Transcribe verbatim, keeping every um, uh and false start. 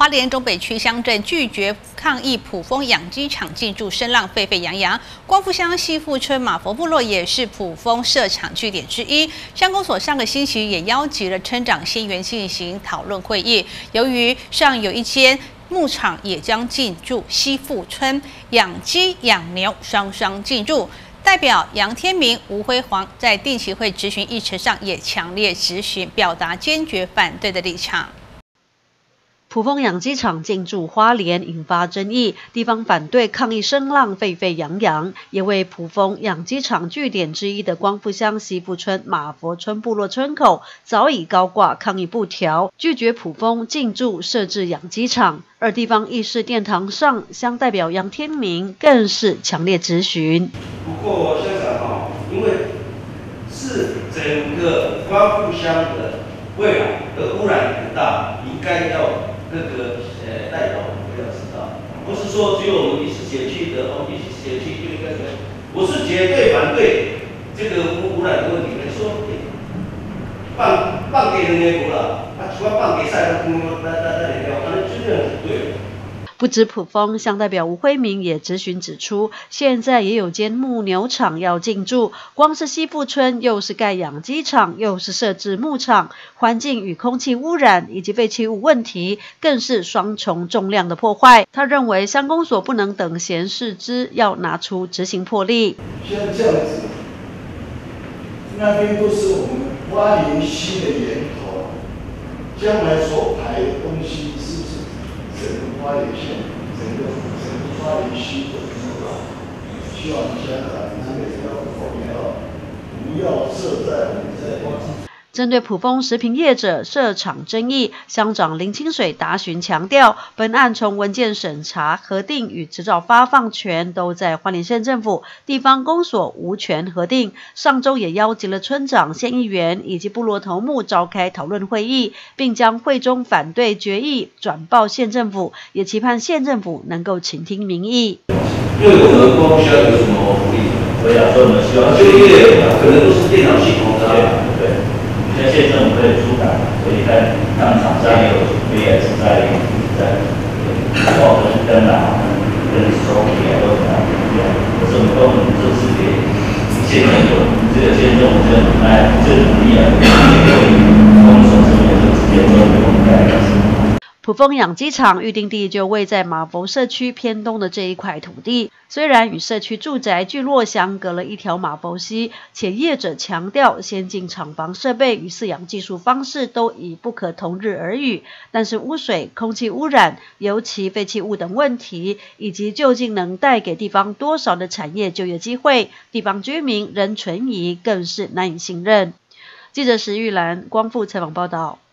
花莲中北区乡镇拒绝抗议埔丰养鸡场进驻，声浪沸沸扬扬。光复乡西富村马佛部落也是埔丰设厂据点之一。乡公所上个星期也邀集了村长先员进行讨论会议。由于上有一间牧场也将进驻西富村，养鸡养牛双双进驻。 代表杨天明、吴辉煌在定期会质询议程上也强烈质询，表达坚决反对的立场。 埔丰养鸡场进驻花莲，引发争议，地方反对抗议声浪沸沸扬扬，也为埔丰养鸡场据点之一的光复乡西富村马佛村部落村口早已高挂抗议布条，拒绝埔丰进驻设置养鸡场。而地方议事殿堂上，乡代表杨天明更是强烈质询。 不过，乡长哈，因为是整个光复乡的未来的污染很大，应该要各个呃代表我们要知道，不是说只有我们一次写去的哦，一次写去就应该怎么样？我是绝对反对这个污污染的问题。你说放放给人家国了，啊，除了放给晒到空那那那那条，反正就这样子对。 不止埔丰，乡代表吴辉明也质询指出，现在也有间牧牛场要进驻，光是西富村又是盖养鸡场，又是设置牧场，环境与空气污染以及废弃物问题，更是双重重量的破坏。他认为乡公所不能等闲视之，要拿出执行魄力。 像这样子，那边都是我们花莲溪的源头，将来所排的东西是不是？ 整个花莲县，整个整个花莲区的主导，希望乡长这个要后面要不要设在我们在花莲。 针对埔丰食品业者设厂争议，乡长林清水答询强调，本案从文件审查、核定与执照发放权都在花莲县政府，地方公所无权核定。上周也邀集了村长、县议员以及部落头目召开讨论会议，并将会中反对决议转报县政府，也期盼县政府能够倾听民意。 因为我们光复乡有什么福利？我想说，我们希望就业可能都是电脑系统的，对。 在县政府会出港，所以在他们厂商也有准备，也是在在报跟跟啊，跟收益啊都怎么样？可是我们都很支持给县政府，这个县政府这哎这努力啊，可以我们所这边就直接做我们该的事。 埔丰养鸡场预定地就位在马佛社区偏东的这一块土地，虽然与社区住宅聚落相隔了一条马佛溪，且业者强调先进厂房设备与饲养技术方式都已不可同日而语，但是污水、空气污染、尤其废弃物等问题，以及究竟能带给地方多少的产业就业机会，地方居民仍存疑，更是难以信任。记者石玉兰光复采访报道。